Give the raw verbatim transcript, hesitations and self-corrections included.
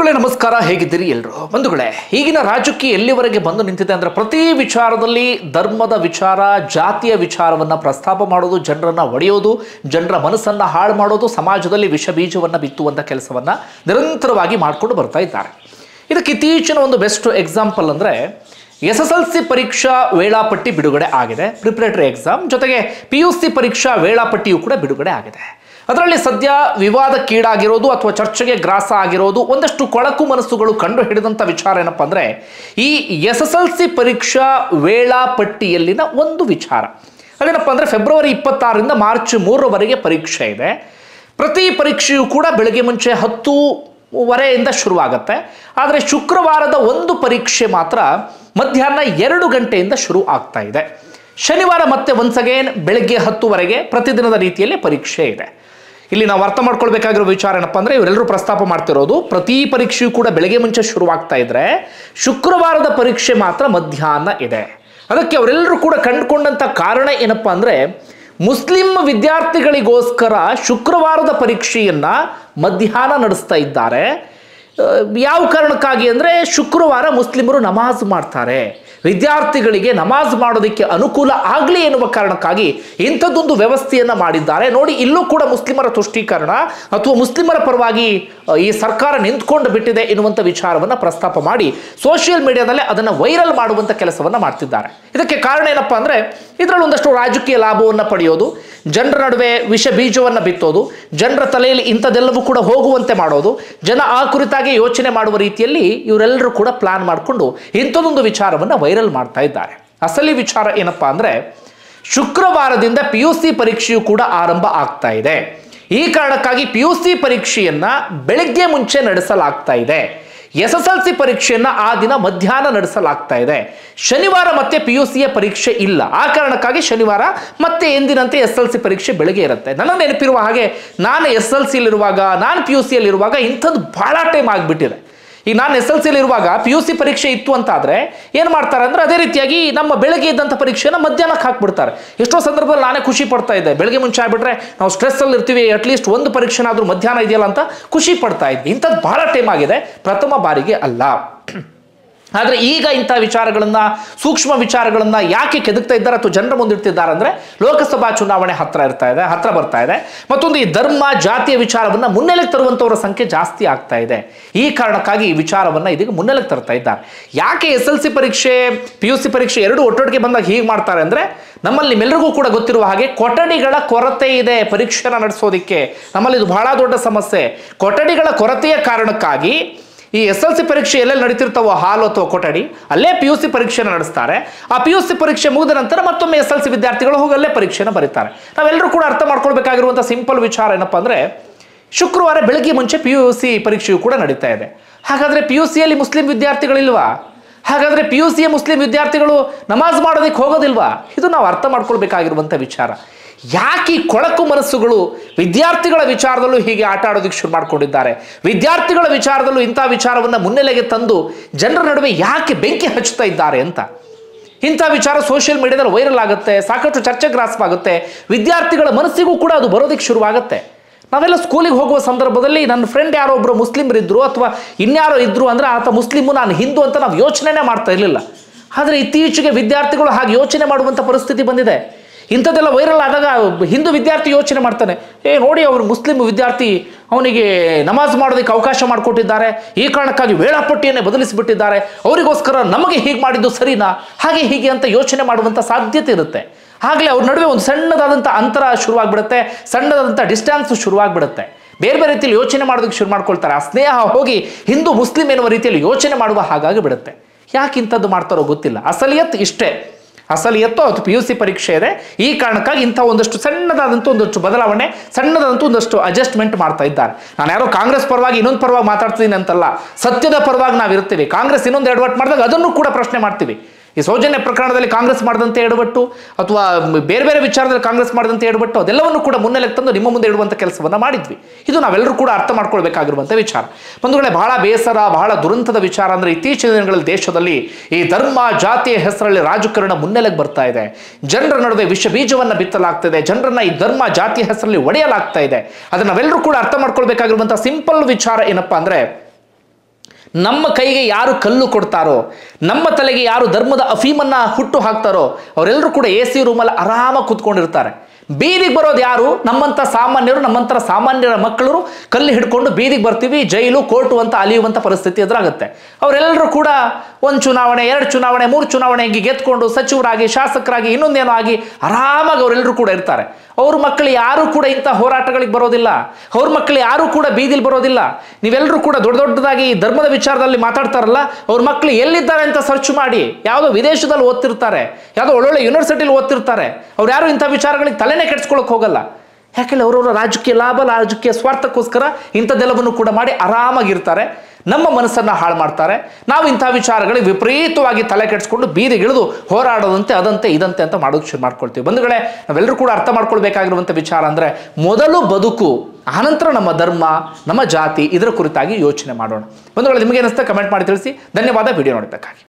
ಬಂಧುಗಳೇ ನಮಸ್ಕಾರ, ಹೇಗಿದ್ದೀರಿ ಎಲ್ಲರೂ? ಬಂಧುಗಳೇ, ಈಗಿನ ರಾಜಕೀಯ ಎಲ್ಲಿವರೆಗೆ ಬಂದು ನಿಂತಿದೆ ಅಂದ್ರೆ ಪ್ರತಿ ವಿಚಾರದಲ್ಲಿ ಧರ್ಮದ ವಿಚಾರ, ಜಾತಿಯ ವಿಚಾರವನ್ನ ಪ್ರಸ್ತಾಪ ಮಾಡೋದು, ಜನರನ್ನ ಒಡೆಯೋದು, ಜನರ ಮನಸ್ಸನ್ನ ಹಾಳು ಮಾಡೋದು, ಸಮಾಜದಲ್ಲಿ ವಿಷ ಬೀಜವನ್ನ ಬಿತ್ತುವಂತ ಕೆಲಸವನ್ನ ನಿರಂತರವಾಗಿ ಮಾಡಿಕೊಂಡು ಬರ್ತಾ ಇದ್ದಾರೆ. ಇದಕ್ಕೆ ಇತ್ತೀಚಿನ ಒಂದು ಬೆಸ್ಟ್ ಎಕ್ಸಾಂಪಲ್ ಅಂದ್ರೆ ಎಸ್ ಎಸ್ ಎಲ್ ಸಿ ಪರೀಕ್ಷಾ ವೇಳಾಪಟ್ಟಿ ಬಿಡುಗಡೆ ಆಗಿದೆ. ಪ್ರಿಪರೇಟರಿ ಎಕ್ಸಾಮ್ ಜೊತೆಗೆ ಪಿ ಯು ಸಿ ಪರೀಕ್ಷಾ ವೇಳಾಪಟ್ಟಿಯೂ ಕೂಡ ಬಿಡುಗಡೆ ಆಗಿದೆ. ಅದರಲ್ಲಿ ಸದ್ಯ ವಿವಾದಕ್ಕೀಡಾಗಿರೋದು ಅಥವಾ ಚರ್ಚೆಗೆ ಗ್ರಾಸ ಆಗಿರೋದು ಒಂದಷ್ಟು ಕೊಳಕು ಮನಸ್ಸುಗಳು ಕಂಡು ಹಿಡಿದಂಥ ವಿಚಾರ ಏನಪ್ಪ ಅಂದರೆ ಈ ಎಸ್ ಎಸ್ ಎಲ್ ಸಿ ಪರೀಕ್ಷಾ ವೇಳಾಪಟ್ಟಿಯಲ್ಲಿನ ಒಂದು ವಿಚಾರ. ಅದೇನಪ್ಪ ಅಂದರೆ ಫೆಬ್ರವರಿ ಇಪ್ಪತ್ತಾರರಿಂದ ಮಾರ್ಚ್ ಮೂರರವರೆಗೆ ಪರೀಕ್ಷೆ ಇದೆ. ಪ್ರತಿ ಪರೀಕ್ಷೆಯೂ ಕೂಡ ಬೆಳಗ್ಗೆ ಮುಂಚೆ ಹತ್ತು ವರೆಯಿಂದ ಶುರುವಾಗುತ್ತೆ. ಆದರೆ ಶುಕ್ರವಾರದ ಒಂದು ಪರೀಕ್ಷೆ ಮಾತ್ರ ಮಧ್ಯಾಹ್ನ ಎರಡು ಗಂಟೆಯಿಂದ ಶುರು ಆಗ್ತಾ ಇದೆ. ಶನಿವಾರ ಮತ್ತೆ ಒನ್ಸ್ ಅಗೇನ್ ಬೆಳಗ್ಗೆ ಹತ್ತುವರೆಗೆ ಪ್ರತಿದಿನದ ರೀತಿಯಲ್ಲಿ ಪರೀಕ್ಷೆ ಇದೆ. ಇಲ್ಲಿ ನಾವು ಅರ್ಥ ಮಾಡ್ಕೊಳ್ಬೇಕಾಗಿರೋ ವಿಚಾರ ಏನಪ್ಪ ಅಂದರೆ ಇವರೆಲ್ಲರೂ ಪ್ರಸ್ತಾಪ ಮಾಡ್ತಿರೋದು ಪ್ರತಿ ಪರೀಕ್ಷೆಯೂ ಕೂಡ ಬೆಳಗ್ಗೆ ಮುಂಚೆ ಶುರುವಾಗ್ತಾ ಇದ್ರೆ ಶುಕ್ರವಾರದ ಪರೀಕ್ಷೆ ಮಾತ್ರ ಮಧ್ಯಾಹ್ನ ಇದೆ. ಅದಕ್ಕೆ ಅವರೆಲ್ಲರೂ ಕೂಡ ಕಂಡುಕೊಂಡಂಥ ಕಾರಣ ಏನಪ್ಪ ಅಂದರೆ ಮುಸ್ಲಿಂ ವಿದ್ಯಾರ್ಥಿಗಳಿಗೋಸ್ಕರ ಶುಕ್ರವಾರದ ಪರೀಕ್ಷೆಯನ್ನು ಮಧ್ಯಾಹ್ನ ನಡೆಸ್ತಾ ಇದ್ದಾರೆ. ಯಾವ ಕಾರಣಕ್ಕಾಗಿ ಅಂದರೆ ಶುಕ್ರವಾರ ಮುಸ್ಲಿಮರು ನಮಾಜ್ ಮಾಡ್ತಾರೆ, ವಿದ್ಯಾರ್ಥಿಗಳಿಗೆ ನಮಾಜ್ ಮಾಡೋದಕ್ಕೆ ಅನುಕೂಲ ಆಗಲಿ ಎನ್ನುವ ಕಾರಣಕ್ಕಾಗಿ ಇಂಥದ್ದೊಂದು ವ್ಯವಸ್ಥೆಯನ್ನು ಮಾಡಿದ್ದಾರೆ. ನೋಡಿ, ಇಲ್ಲೂ ಕೂಡ ಮುಸ್ಲಿಮರ ತುಷ್ಟೀಕರಣ ಅಥವಾ ಮುಸ್ಲಿಮರ ಪರವಾಗಿ ಈ ಸರ್ಕಾರ ನಿಂತ್ಕೊಂಡು ಬಿಟ್ಟಿದೆ ಎನ್ನುವಂಥ ವಿಚಾರವನ್ನು ಪ್ರಸ್ತಾಪ ಮಾಡಿ ಸೋಷಿಯಲ್ ಮೀಡಿಯಾದಲ್ಲೇ ಅದನ್ನು ವೈರಲ್ ಮಾಡುವಂಥ ಕೆಲಸವನ್ನು ಮಾಡ್ತಿದ್ದಾರೆ. ಇದಕ್ಕೆ ಕಾರಣ ಏನಪ್ಪ ಅಂದರೆ ಇದರಲ್ಲಿ ಒಂದಷ್ಟು ರಾಜಕೀಯ ಲಾಭವನ್ನು ಪಡೆಯೋದು, ಜನರ ನಡುವೆ ವಿಷ ಬೀಜವನ್ನು ಬಿತ್ತೋದು, ಜನರ ತಲೆಯಲ್ಲಿ ಇಂಥದ್ದೆಲ್ಲವೂ ಕೂಡ ಹೋಗುವಂತೆ ಮಾಡೋದು, ಜನ ಆ ಕುರಿತಾಗಿ ಯೋಚನೆ ಮಾಡುವ ರೀತಿಯಲ್ಲಿ ಇವರೆಲ್ಲರೂ ಕೂಡ ಪ್ಲಾನ್ ಮಾಡಿಕೊಂಡು ಇಂಥದ್ದೊಂದು ವಿಚಾರವನ್ನು ವೈರಲ್ ಮಾಡ್ತಾ ಇದ್ದಾರೆ. ಅಸಲಿ ವಿಚಾರ ಏನಪ್ಪಾ ಅಂದ್ರೆ ಶುಕ್ರವಾರದಿಂದ ಪಿ ಯು ಸಿ ಪರೀಕ್ಷೆಯು ಕೂಡ ಆರಂಭ ಆಗ್ತಾ ಇದೆ. ಈ ಕಾರಣಕ್ಕಾಗಿ ಪಿ ಯು ಸಿ ಪರೀಕ್ಷೆಯನ್ನ ಬೆಳಗ್ಗೆ ಮುಂಚೆ ನಡೆಸಲಾಗ್ತಾ ಇದೆ. ಎಸ್ ಎಸ್ ಎಲ್ ಸಿ ಪರೀಕ್ಷೆಯನ್ನ ಆ ದಿನ ಮಧ್ಯಾಹ್ನ ನಡೆಸಲಾಗ್ತಾ ಇದೆ. ಶನಿವಾರ ಮತ್ತೆ ಪಿ ಯು ಸಿಯ ಪರೀಕ್ಷೆ ಇಲ್ಲ. ಆ ಕಾರಣಕ್ಕಾಗಿ ಶನಿವಾರ ಮತ್ತೆ ಎಂದಿನಂತೆ ಎಸ್ ಎಲ್ ಸಿ ಪರೀಕ್ಷೆ ಬೆಳಗ್ಗೆ ಇರುತ್ತೆ. ನನ್ನ ನೆನಪಿರುವ ಹಾಗೆ ನಾನು ಎಸ್ ಎಲ್ ಸಿಲಿರುವಾಗ, ನಾನು ಪಿ ಯು ಸಿಯಲ್ಲಿರುವಾಗ ಇಂಥದ್ದು ಬಹಳ ಟೈಮ್ ಆಗಿಬಿಟ್ಟಿದೆ. ಈಗ ನಾನು ಎಸ್ ಎಲ್ ಸಿಲಿ ಇರುವಾಗ ಪಿ ಯು ಸಿ ಪರೀಕ್ಷೆ ಇತ್ತು ಅಂತ ಆದರೆ ಏನು ಮಾಡ್ತಾರೆ ಅಂದರೆ ಅದೇ ರೀತಿಯಾಗಿ ನಮ್ಮ ಬೆಳಗ್ಗೆ ಇದ್ದಂಥ ಪರೀಕ್ಷೆನ ಮಧ್ಯಾಹ್ನಕ್ಕೆ ಹಾಕ್ಬಿಡ್ತಾರೆ. ಎಷ್ಟೋ ಸಂದರ್ಭದಲ್ಲಿ ನಾನೇ ಖುಷಿ ಪಡ್ತಾ ಇದ್ದೆ, ಬೆಳಗ್ಗೆ ಮುಂಚೆ ಆಗಿಬಿಟ್ರೆ ನಾವು ಸ್ಟ್ರೆಸ್ಸಲ್ಲಿ ಇರ್ತೀವಿ, ಅಟ್ಲೀಸ್ಟ್ ಒಂದು ಪರೀಕ್ಷೆನಾದರೂ ಮಧ್ಯಾಹ್ನ ಇದೆಯಲ್ಲ ಅಂತ ಖುಷಿ ಪಡ್ತಾ ಇದ್ವಿ. ಇಂಥದ್ದು ಬಹಳ ಟೈಮ್ ಆಗಿದೆ, ಪ್ರಥಮ ಬಾರಿಗೆ ಅಲ್ಲ. ಆದರೆ ಈಗ ಇಂಥ ವಿಚಾರಗಳನ್ನು, ಸೂಕ್ಷ್ಮ ವಿಚಾರಗಳನ್ನು ಯಾಕೆ ಕೆದಕ್ತಾ ಇದ್ದಾರೆ ಅಥವಾ ಜನರ ಮುಂದಿಡ್ತಿದ್ದಾರೆ ಅಂದರೆ ಲೋಕಸಭಾ ಚುನಾವಣೆ ಹತ್ರ ಇರ್ತಾ ಇದೆ, ಹತ್ರ ಬರ್ತಾ ಇದೆ. ಮತ್ತೊಂದು ಈ ಧರ್ಮ, ಜಾತಿಯ ವಿಚಾರವನ್ನು ಮುನ್ನೆಲೆಗೆ ತರುವಂಥವರ ಸಂಖ್ಯೆ ಜಾಸ್ತಿ ಆಗ್ತಾ ಇದೆ. ಈ ಕಾರಣಕ್ಕಾಗಿ ಈ ವಿಚಾರವನ್ನು ಇದೀಗ ಮುನ್ನೆಲೆಗೆ ತರ್ತಾ ಇದ್ದಾರೆ. ಯಾಕೆ ಎಸ್ ಎಲ್ ಸಿ ಪರೀಕ್ಷೆ, ಪಿ ಯು ಸಿ ಪರೀಕ್ಷೆ ಎರಡು ಒಟ್ಟೊಟ್ಟಿಗೆ ಬಂದಾಗ ಹೀಗೆ ಮಾಡ್ತಾರೆ ಅಂದರೆ ನಮ್ಮಲ್ಲಿ ನಿಮ್ಮೆಲ್ಲರಿಗೂ ಕೂಡ ಗೊತ್ತಿರುವ ಹಾಗೆ ಕೊಠಡಿಗಳ ಕೊರತೆ ಇದೆ ಪರೀಕ್ಷೆನ ನಡೆಸೋದಕ್ಕೆ. ನಮ್ಮಲ್ಲಿ ಇದು ಬಹಳ ದೊಡ್ಡ ಸಮಸ್ಯೆ. ಕೊಠಡಿಗಳ ಕೊರತೆಯ ಕಾರಣಕ್ಕಾಗಿ ಈ ಎಸ್ ಎಲ್ ಸಿ ಪರೀಕ್ಷೆ ಎಲ್ಲೆಲ್ಲಿ ನಡೀತಿರ್ತಾವೋ ಹಾಲು ಅಥವಾ ಕೊಠಡಿ, ಅಲ್ಲೇ ಪಿ ಯು ಸಿ ಪರೀಕ್ಷೆನ ನಡೆಸ್ತಾರೆ. ಆ ಪಿ ಯು ಸಿ ಪರೀಕ್ಷೆ ಮುಗಿದ ನಂತರ ಮತ್ತೊಮ್ಮೆ ಎಸ್ ಎಲ್ ಸಿ ವಿದ್ಯಾರ್ಥಿಗಳು ಹೋಗಿ ಅಲ್ಲೇ ಪರೀಕ್ಷೆನ ಬರೀತಾರೆ. ನಾವೆಲ್ಲರೂ ಕೂಡ ಅರ್ಥ ಮಾಡ್ಕೊಳ್ಬೇಕಾಗಿರುವಂಥ ಸಿಂಪಲ್ ವಿಚಾರ ಏನಪ್ಪ ಅಂದರೆ ಶುಕ್ರವಾರ ಬೆಳಗ್ಗೆ ಮುಂಚೆ ಪಿ ಯು ಸಿ ಪರೀಕ್ಷೆಯು ಕೂಡ ನಡೀತಾ ಇದೆ. ಹಾಗಾದರೆ ಪಿ ಯು ಸಿಯಲ್ಲಿ ಮುಸ್ಲಿಂ ವಿದ್ಯಾರ್ಥಿಗಳಿಲ್ವಾ? ಹಾಗಾದರೆ ಪಿ ಯು ಸಿಯ ಮುಸ್ಲಿಂ ವಿದ್ಯಾರ್ಥಿಗಳು ನಮಾಜ್ ಮಾಡೋದಕ್ಕೆ ಹೋಗೋದಿಲ್ವಾ? ಇದು ನಾವು ಅರ್ಥ ಮಾಡ್ಕೊಳ್ಬೇಕಾಗಿರುವಂಥ ವಿಚಾರ. ಯಾಕೆ ಈ ಕೊಳಕು ಮನಸ್ಸುಗಳು ವಿದ್ಯಾರ್ಥಿಗಳ ವಿಚಾರದಲ್ಲೂ ಹೀಗೆ ಆಟ ಆಡೋದಕ್ಕೆ ಶುರು ಮಾಡ್ಕೊಂಡಿದ್ದಾರೆ? ವಿದ್ಯಾರ್ಥಿಗಳ ವಿಚಾರದಲ್ಲೂ ಇಂಥ ವಿಚಾರವನ್ನು ಮುನ್ನೆಲೆಗೆ ತಂದು ಜನರ ನಡುವೆ ಯಾಕೆ ಬೆಂಕಿ ಹಚ್ಚುತ್ತಾ ಇದ್ದಾರೆ ಅಂತ. ಇಂಥ ವಿಚಾರ ಸೋಷಿಯಲ್ ಮೀಡಿಯಾದಲ್ಲಿ ವೈರಲ್ ಆಗುತ್ತೆ, ಸಾಕಷ್ಟು ಚರ್ಚೆಗ್ರಾಸವಾಗುತ್ತೆ, ವಿದ್ಯಾರ್ಥಿಗಳ ಮನಸ್ಸಿಗೂ ಕೂಡ ಅದು ಬರೋದಕ್ಕೆ ಶುರುವಾಗುತ್ತೆ. ನಾವೆಲ್ಲ ಸ್ಕೂಲಿಗೆ ಹೋಗುವ ಸಂದರ್ಭದಲ್ಲಿ ನನ್ನ ಫ್ರೆಂಡ್ ಯಾರೋ ಒಬ್ಬರು ಮುಸ್ಲಿಮರಿದ್ದರು ಅಥವಾ ಇನ್ಯಾರೋ ಇದ್ದರು ಅಂದರೆ ಆತ ಮುಸ್ಲಿಮು, ನಾನು ಹಿಂದೂ ಅಂತ ನಾವು ಯೋಚನೆನೇ ಮಾಡ್ತಾ ಇರಲಿಲ್ಲ. ಆದರೆ ಇತ್ತೀಚೆಗೆ ವಿದ್ಯಾರ್ಥಿಗಳು ಹಾಗೆ ಯೋಚನೆ ಮಾಡುವಂಥ ಪರಿಸ್ಥಿತಿ ಬಂದಿದೆ. ಇಂಥದ್ದೆಲ್ಲ ವೈರಲ್ ಆದಾಗ ಹಿಂದೂ ವಿದ್ಯಾರ್ಥಿ ಯೋಚನೆ ಮಾಡ್ತಾನೆ, ಏ ನೋಡಿ ಅವರು ಮುಸ್ಲಿಂ ವಿದ್ಯಾರ್ಥಿ, ಅವನಿಗೆ ನಮಾಜ್ ಮಾಡೋದಕ್ಕೆ ಅವಕಾಶ ಮಾಡಿಕೊಟ್ಟಿದ್ದಾರೆ, ಈ ಕಾರಣಕ್ಕಾಗಿ ವೇಳಾಪಟ್ಟಿಯನ್ನೇ ಬದಲಿಸಿಬಿಟ್ಟಿದ್ದಾರೆ, ಅವರಿಗೋಸ್ಕರ ನಮಗೆ ಹೀಗೆ ಮಾಡಿದ್ದು ಸರಿನಾ, ಹಾಗೆ ಹೀಗೆ ಅಂತ ಯೋಚನೆ ಮಾಡುವಂಥ ಸಾಧ್ಯತೆ ಇರುತ್ತೆ. ಆಗಲೇ ಅವ್ರ ನಡುವೆ ಒಂದು ಸಣ್ಣದಾದಂಥ ಅಂತರ ಶುರುವಾಗ್ಬಿಡುತ್ತೆ, ಸಣ್ಣದಾದಂಥ ಡಿಸ್ಟೆನ್ಸ್ ಶುರುವಾಗ್ಬಿಡುತ್ತೆ. ಬೇರೆ ಬೇರೆ ರೀತಿಯಲ್ಲಿ ಯೋಚನೆ ಮಾಡೋದಕ್ಕೆ ಶುರು ಮಾಡ್ಕೊಳ್ತಾರೆ. ಆ ಸ್ನೇಹ ಹೋಗಿ ಹಿಂದೂ ಮುಸ್ಲಿಂ ಎನ್ನುವ ರೀತಿಯಲ್ಲಿ ಯೋಚನೆ ಮಾಡುವ ಹಾಗಾಗಿ ಬಿಡುತ್ತೆ. ಯಾಕೆ ಇಂಥದ್ದು ಮಾಡ್ತಾರೋ ಗೊತ್ತಿಲ್ಲ. ಅಸಲಿಯತ್ ಇಷ್ಟೇ, ಅಸಲಿಯತ್ತು ಅದು ಪಿ ಯು ಸಿ ಪರೀಕ್ಷೆ ಇದೆ. ಈ ಕಾರಣಕ್ಕಾಗಿ ಇಂಥ ಒಂದಷ್ಟು ಸಣ್ಣದಾದಂಥ ಒಂದಷ್ಟು ಬದಲಾವಣೆ, ಸಣ್ಣದಾದಂಥ ಒಂದಷ್ಟು ಅಡ್ಜಸ್ಟ್ಮೆಂಟ್ ಮಾಡ್ತಾ ಇದ್ದಾರೆ. ನಾನು ಯಾರೋ ಕಾಂಗ್ರೆಸ್ ಪರವಾಗಿ ಇನ್ನೊಂದು ಪರವಾಗಿ ಮಾತಾಡ್ತೀನಿ ಅಂತಲ್ಲ, ಸತ್ಯದ ಪರವಾಗಿ ನಾವು ಇರ್ತೀವಿ. ಕಾಂಗ್ರೆಸ್ ಇನ್ನೊಂದು ಎಡವಟ್ಟು ಮಾಡಿದಾಗ ಅದನ್ನು ಕೂಡ ಪ್ರಶ್ನೆ ಮಾಡ್ತೀವಿ. ಈ ಸೌಜನ್ಯ ಪ್ರಕರಣದಲ್ಲಿ ಕಾಂಗ್ರೆಸ್ ಮಾಡಿದಂತೆ ಎಡವಟ್ಟು ಅಥವಾ ಬೇರೆ ಬೇರೆ ವಿಚಾರದಲ್ಲಿ ಕಾಂಗ್ರೆಸ್ ಮಾಡಿದಂತೆ ಎಡವಟ್ಟು ಅದೆಲ್ಲವನ್ನು ಕೂಡ ಮುನ್ನೆಲೆಗೆ ತಂದು ನಿಮ್ಮ ಮುಂದೆ ಇಡುವಂಥ ಕೆಲಸವನ್ನು ಮಾಡಿದ್ವಿ. ಇದು ನಾವೆಲ್ಲರೂ ಕೂಡ ಅರ್ಥ ಮಾಡ್ಕೊಳ್ಬೇಕಾಗಿರುವಂಥ ವಿಚಾರ. ಬಂಧುಗಳೇ, ಬಹಳ ಬೇಸರ, ಬಹಳ ದುರಂತದ ವಿಚಾರ ಅಂದರೆ ಇತ್ತೀಚಿನ ದಿನಗಳಲ್ಲಿ ದೇಶದಲ್ಲಿ ಈ ಧರ್ಮ, ಜಾತಿಯ ಹೆಸರಲ್ಲಿ ರಾಜಕಾರಣ ಮುನ್ನೆಲೆಗೆ ಬರ್ತಾ ಇದೆ. ಜನರ ನಡುವೆ ವಿಷ ಬೀಜವನ್ನು ಬಿತ್ತಲಾಗ್ತಿದೆ, ಜನರನ್ನ ಈ ಧರ್ಮ, ಜಾತಿಯ ಹೆಸರಲ್ಲಿ ಒಡೆಯಲಾಗ್ತಾ ಇದೆ. ಅದನ್ನು ನಾವೆಲ್ಲರೂ ಕೂಡ ಅರ್ಥ ಮಾಡ್ಕೊಳ್ಬೇಕಾಗಿರುವಂಥ ಸಿಂಪಲ್ ವಿಚಾರ ಏನಪ್ಪಾ ಅಂದರೆ ನಮ್ಮ ಕೈಗೆ ಯಾರು ಕಲ್ಲು ಕೊಡ್ತಾರೋ, ನಮ್ಮ ತಲೆಗೆ ಯಾರು ಧರ್ಮದ ಅಫೀಮನ್ನ ಹುಟ್ಟು ಹಾಕ್ತಾರೋ ಅವರೆಲ್ಲರೂ ಕೂಡ ಎ ಸಿ ರೂಮಲ್ಲಿ ಆರಾಮಾಗಿ ಕೂತ್ಕೊಂಡಿರ್ತಾರೆ. ಬೀದಿಗೆ ಬರೋದು ಯಾರು? ನಮ್ಮಂಥ ಸಾಮಾನ್ಯರು, ನಮ್ಮಂಥ ಸಾಮಾನ್ಯರ ಮಕ್ಕಳು ಕಲ್ಲು ಹಿಡ್ಕೊಂಡು ಬೀದಿಗೆ ಬರ್ತೀವಿ, ಜೈಲು ಕೋರ್ಟು ಅಂತ ಅಲಿಯುವಂಥ ಪರಿಸ್ಥಿತಿ ಎದುರಾಗುತ್ತೆ. ಅವರೆಲ್ಲರೂ ಕೂಡ ಒಂದು ಚುನಾವಣೆ, ಎರಡು ಚುನಾವಣೆ, ಮೂರು ಚುನಾವಣೆ ಹೀಗೆ ಗೆದ್ಕೊಂಡು ಸಚಿವರಾಗಿ, ಶಾಸಕರಾಗಿ, ಇನ್ನೊಂದೇನೋ ಆಗಿ ಆರಾಮಾಗಿ ಅವರೆಲ್ಲರೂ ಕೂಡ ಇರ್ತಾರೆ. ಅವ್ರ ಮಕ್ಕಳು ಯಾರು ಕೂಡ ಇಂಥ ಹೋರಾಟಗಳಿಗೆ ಬರೋದಿಲ್ಲ, ಅವ್ರ ಮಕ್ಕಳು ಯಾರು ಕೂಡ ಬೀದಿಲಿ ಬರೋದಿಲ್ಲ. ನೀವೆಲ್ಲರೂ ಕೂಡ ದೊಡ್ಡ ದೊಡ್ಡದಾಗಿ ಧರ್ಮದ ವಿಚಾರದಲ್ಲಿ ಮಾತಾಡ್ತಾರಲ್ಲ, ಅವ್ರ ಮಕ್ಕಳು ಎಲ್ಲಿದ್ದಾರೆ ಅಂತ ಸರ್ಚ್ ಮಾಡಿ. ಯಾವುದೋ ವಿದೇಶದಲ್ಲಿ ಓದ್ತಿರ್ತಾರೆ, ಯಾವುದೋ ಒಳ್ಳೊಳ್ಳೆ ಯೂನಿವರ್ಸಿಟಿಲಿ ಓದ್ತಿರ್ತಾರೆ. ಅವ್ರು ಯಾರು ಇಂಥ ವಿಚಾರಗಳಿಗೆ ತಲೆನೇ ಕೆಡಿಸ್ಕೊಳ್ಳೋಕೆ ಹೋಗಲ್ಲ. ಯಾಕೆಂದ್ರೆ ಅವರವರ ರಾಜಕೀಯ ಲಾಭ, ರಾಜಕೀಯ ಸ್ವಾರ್ಥಕ್ಕೋಸ್ಕರ ಇಂಥದ್ದೆಲ್ಲವನ್ನು ಕೂಡ ಮಾಡಿ ಆರಾಮಾಗಿರ್ತಾರೆ, ನಮ್ಮ ಮನಸ್ಸನ್ನು ಹಾಳು ಮಾಡ್ತಾರೆ. ನಾವು ಇಂಥ ವಿಚಾರಗಳಿಗೆ ವಿಪರೀತವಾಗಿ ತಲೆ ಕೆಡಿಸ್ಕೊಂಡು ಬೀದಿಗಿಳಿದು ಹೋರಾಡೋದಂತೆ, ಅದಂತೆ ಇದಂತೆ ಅಂತ ಮಾಡೋದು ಶುರು ಮಾಡ್ಕೊಳ್ತೀವಿ. ಬಂಧುಗಳೇ, ನಾವೆಲ್ಲರೂ ಕೂಡ ಅರ್ಥ ಮಾಡ್ಕೊಳ್ಬೇಕಾಗಿರುವಂಥ ವಿಚಾರ ಅಂದರೆ ಮೊದಲು ಬದುಕು, ಆನಂತರ ನಮ್ಮ ಧರ್ಮ, ನಮ್ಮ ಜಾತಿ, ಇದರ ಕುರಿತಾಗಿ ಯೋಚನೆ ಮಾಡೋಣ. ಬಂಧುಗಳೇ, ನಿಮಗೆ ಏನಿಸ್ತಾ ಕಮೆಂಟ್ ಮಾಡಿ ತಿಳಿಸಿ. ಧನ್ಯವಾದ ವಿಡಿಯೋ ನೋಡಬೇಕಾಗಿ.